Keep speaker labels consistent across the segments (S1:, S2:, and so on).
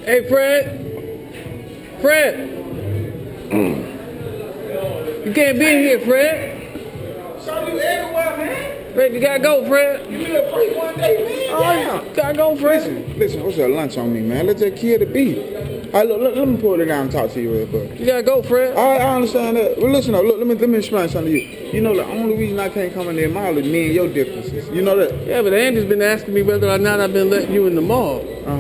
S1: Hey, Fred. Fred. You can't be in here, Fred.
S2: So you everywhere, man.
S1: Fred, you gotta go, Fred.
S2: You live free one day, man.
S1: Oh, yeah. Gotta go, Fred.
S2: Listen, what's that lunch on me, man? Let that kid be. All right, look, let me pull it down and talk to you real quick.
S1: You gotta go, Fred.
S2: I understand that. Well, listen, look, let me explain something to you. You know, the only reason I can't come in there mall is me and your differences. You know that?
S1: Yeah, but Andy's been asking me whether or not I've been letting you in the mall.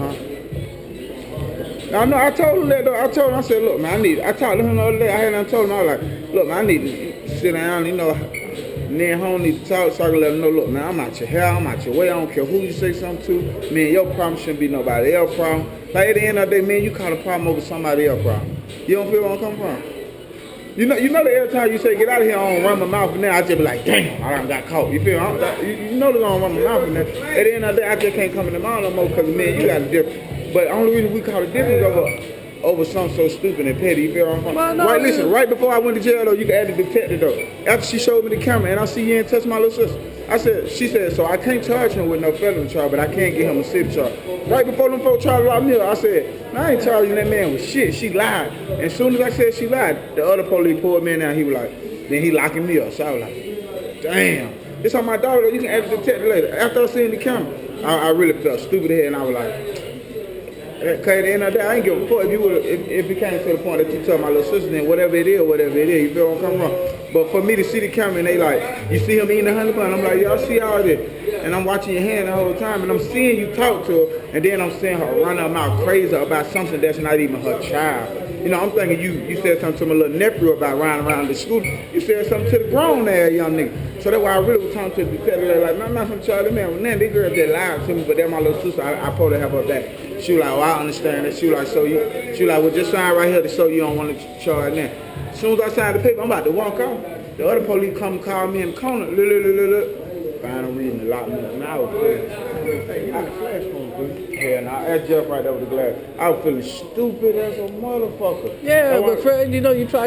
S2: I know, I told him that though. I told him, I said, look, man, I talked to him the other day. I had him told him, I was like, look, man, I need to sit down, you know, me and home need to talk so I can let him know, look, man, I'm out your hair, I'm out your way. I don't care who you say something to. Me and your problem shouldn't be nobody else's problem. Like at the end of the day, man, you caught a problem over somebody else's problem. You don't feel where I'm coming from? You know that every time you say get out of here, I don't run my mouth in there, I just be like, damn, I done got caught. You feel me? You know they're gonna run my mouth in there. At the end of the day, I just can't come in the mall no more because, man, you got a difference. But the only reason we caught a difference over something so stupid and petty, you feel what I'm saying?
S1: Well, no,
S2: right, listen, right before I went to jail though, you can add the detective though. After she showed me the camera and I see you ain't touch my little sister. She said, so I can't charge him with no felony charge, but I can't get him a city charge. Right before them folks tried to lock me up, I said, I ain't charging that man with shit. She lied. And as soon as I said she lied, the other police pulled me in there and he was like, then he locking me up. So I was like, damn. It's on my daughter though, you can add the detective later. After I seen the camera, I really felt stupid here and I was like, cause at the end of the day, I ain't give a fuck if it came to the point that you tell my little sister, then whatever it is, you feel what I'm coming from. But for me to see the camera and they like, you see him eating the honey bun, I'm like, y'all see all this. And I'm watching your hand the whole time and I'm seeing you talk to her and then I'm seeing her run her mouth crazy about something that's not even her child. You know, I'm thinking you said something to my little nephew about riding around the school. You said something to the grown ass young nigga. So that's why I really was talking to the detective, like, man, I'm not from Charlie, man. Well, this girl just lied to me, but that's my little sister. I probably have her back. She was like, oh, I understand that. She was like, well, just sign right here to show you don't want to charge now. As soon as I signed the paper, I'm about to walk off. The other police come call me in the corner. Final reading the lock me up. Now I was feeling, hey, you got a flash phone, dude. Yeah, now that's just right over the glass. I was feeling stupid as a motherfucker.
S1: Yeah, but Fred, you know, you tried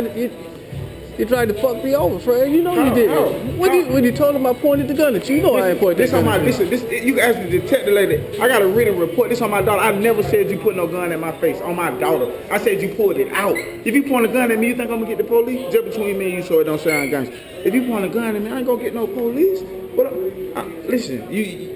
S1: to fuck me over, Fred. You know you did. When you told him I pointed the gun at you, you know I ain't pointed the gun at you.
S2: This, you can ask the detective lady. I got a written report. This on my daughter. I never said you put no gun at my face. On my daughter. I said you pulled it out. If you point a gun at me, you think I'm gonna get the police? Just between me and you so it don't sound gangster. If you point a gun at me, I ain't gonna get no police. But listen,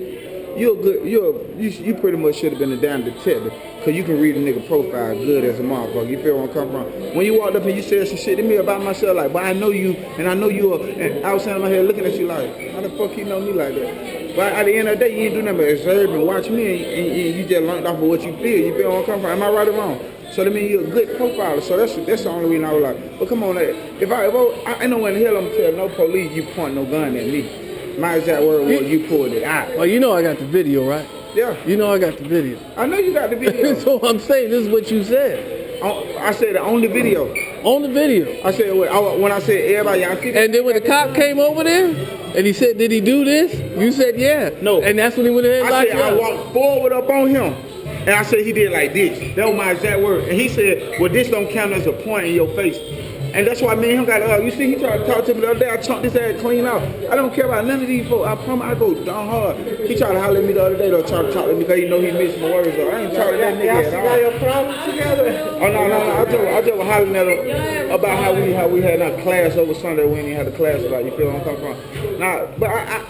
S2: you pretty much should have been a damn detective. Cause you can read a nigga profile good as a motherfucker. You feel where I'm coming from? When you walked up and you said some shit to me about myself, like, but I know you, and I know you are, and I was standing my head looking at you like, how the fuck you know me like that? But at the end of the day, you ain't do nothing but observe and watch me, and you just learned off of what you feel. You feel where I'm coming from? Am I right or wrong? So that means you're a good profiler. So that's the only reason I was like, well, come on, if I know in the hell I'm gonna tell no police you point no gun at me. My exact word was you pulled it out.
S1: Well, you know I got the video, right?
S2: Yeah.
S1: You know I got the video.
S2: I know you got the video.
S1: So I'm saying this is what you said.
S2: I said on the video.
S1: On the video.
S2: I said when I said everybody, y'all see.
S1: And then when the cop came over there and he said, did he do this? You said yeah.
S2: No.
S1: And that's when he went ahead and locked you up.
S2: I walked forward up on him. And I said he did like this. That was my exact word. And he said, well, this don't count as a point in your face. And that's why me and him got you see, he tried to talk to me the other day. I chunked his ass clean out. I don't care about none of these folks. I promise I go down hard. He tried to holler at me the other day, though, trying to talk to me because he know he missed my words. Though. I ain't talking to that nigga at all. Y'all your problems together? Oh, no. I just was hollering at him about how we had our class over Sunday when he had a class about, you feel where I'm coming from? Nah, but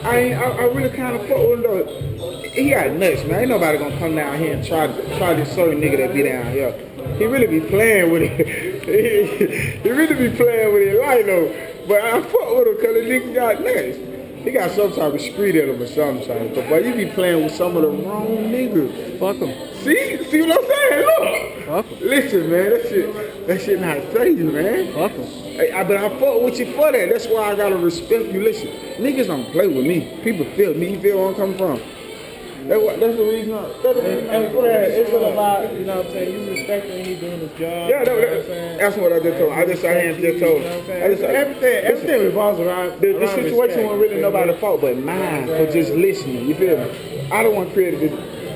S2: I really kind of fuck with him, though. He got nuts, man. Ain't nobody gonna come down here and try this certain nigga that be down here. He really be playing with it. he really be playing with it, right though. But I fuck with him because the nigga got nuts. He got some type of street in him or something. But boy, you be playing with some of the wrong niggas.
S1: Fuck him.
S2: See what I'm saying? Look.
S1: Fuck him.
S2: Listen, man, that shit not crazy, man.
S1: Fuck him.
S2: But I fuck with you for that. That's why I gotta respect you. Listen, niggas don't play with me. People feel me. You feel where I'm coming from? That's the reason.
S3: And for that, it's about, you know what I'm saying, you respecting he doing his job.
S2: Yeah, that's what I just told. I just sat here and just told.
S3: Everything revolves around
S2: the situation wasn't really nobody's fault but mine for just listening. You feel me? I don't want to create this.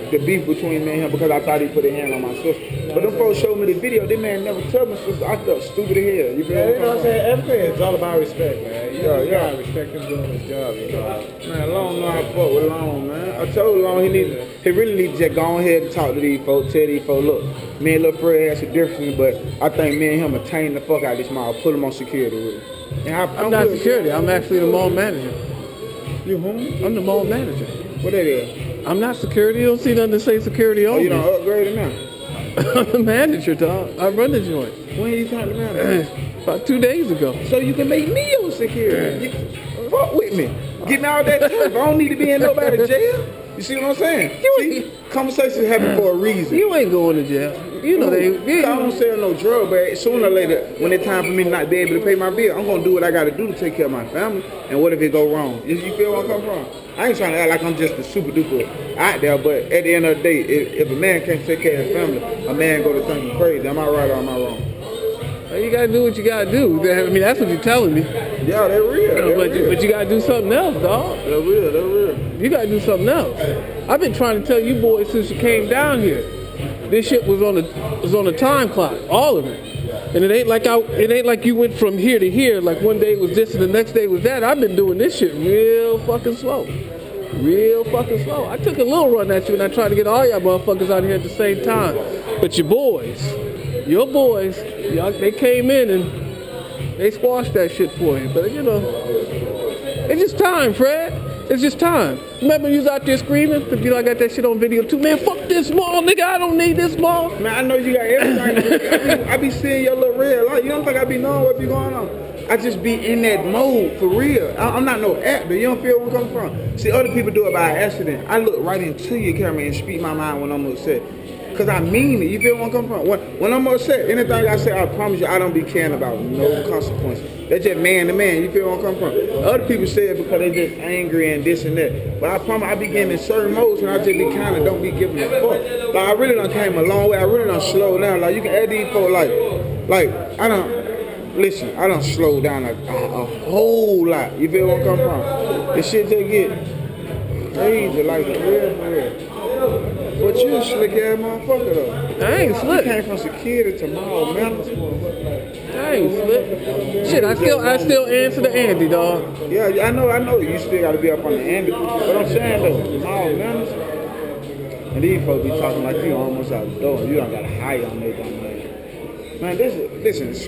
S2: the beef between me and him because I thought he put a hand on my sister. But them folks showed me the video. This man never told my sister. I felt stupid as hell. You feel
S3: You know what I'm saying? Everything is all about respect, man. You gotta respect him doing his job, you know.
S2: Man, Long know I fuck with Long, man. I told Long he really need to just go ahead and talk to these folks, tell these folks, look, me and Lil Fred has some differences, but I think me and him will tame the fuck out of this mouth, put him on security with him.
S1: I'm not security. I'm actually the mall manager.
S2: You whom?
S1: I'm the mall manager.
S2: What that is?
S1: I'm not security. You don't see nothing to say security on
S2: Oh, you
S1: me.
S2: don't upgrade it now?
S1: I'm the manager, dog. I run the joint.
S2: When you talking to manager?
S1: About 2 days ago.
S2: So you can make me your security. Fuck with me. Get me out that stuff. I don't need to be in nobody's jail. You see what I'm saying? See, conversations happen for a reason.
S1: You ain't going to jail. You know they.
S2: I don't sell no drug, but sooner or later, when it's time for me to not be able to pay my bill, I'm gonna do what I gotta do to take care of my family. And what if it go wrong? You feel where I come from? I ain't trying to act like I'm just a super duper out there, but at the end of the day, if a man can't take care of his family, a man go to think he's crazy. Am I right or am I wrong?
S1: You gotta do what you gotta do. I mean, that's what you're telling me.
S2: Yeah, they're real.
S1: But you gotta do something else, dog.
S2: They're real. They're real.
S1: You gotta do something else. I've been trying to tell you boys since you came down here. This shit was on a time clock, all of it. And it ain't like you went from here to here. Like one day it was this and the next day was that. I've been doing this shit real fucking slow. Real fucking slow. I took a little run at you and I tried to get all y'all motherfuckers out here at the same time. But your boys, y'all, they came in and they squashed that shit for you. But you know, it's just time, Fred. It's just time. Remember you was out there screaming? You know I got that shit on video too. Man, fuck this mall, nigga. I don't need this mall.
S2: Man, I know you got everything. I be seeing your little red light. You don't think I be knowing what be going on? I just be in that mode for real. I'm not no actor. You don't feel where I'm coming from. See, other people do it by accident. I look right into your camera and speak my mind when I'm upset. Because I mean it. You feel where I'm coming from? When I'm upset, anything I say, I promise you, I don't be caring about no consequences. That's just man to man. You feel where I'm coming from? Other people say it because they just angry and this and that. But I promise I be getting in certain modes and I just be kind of don't be giving a fuck. Like I really done came a long way. I really done slowed down. Like you can add these folks like I done slowed down a whole lot. You feel where I'm coming from? This shit just get crazy like real. But you a slick ass motherfucker though.
S1: I ain't slick.
S2: You came from security to mall manners.
S1: I ain't slick. Shit, I still answer to Andy, dog.
S2: Yeah, I know. You still gotta be up on the Andy. But I'm saying though, mall manners. And these folks be talking like you almost out the door. You don't got a high on their dumb ass. Man, listen.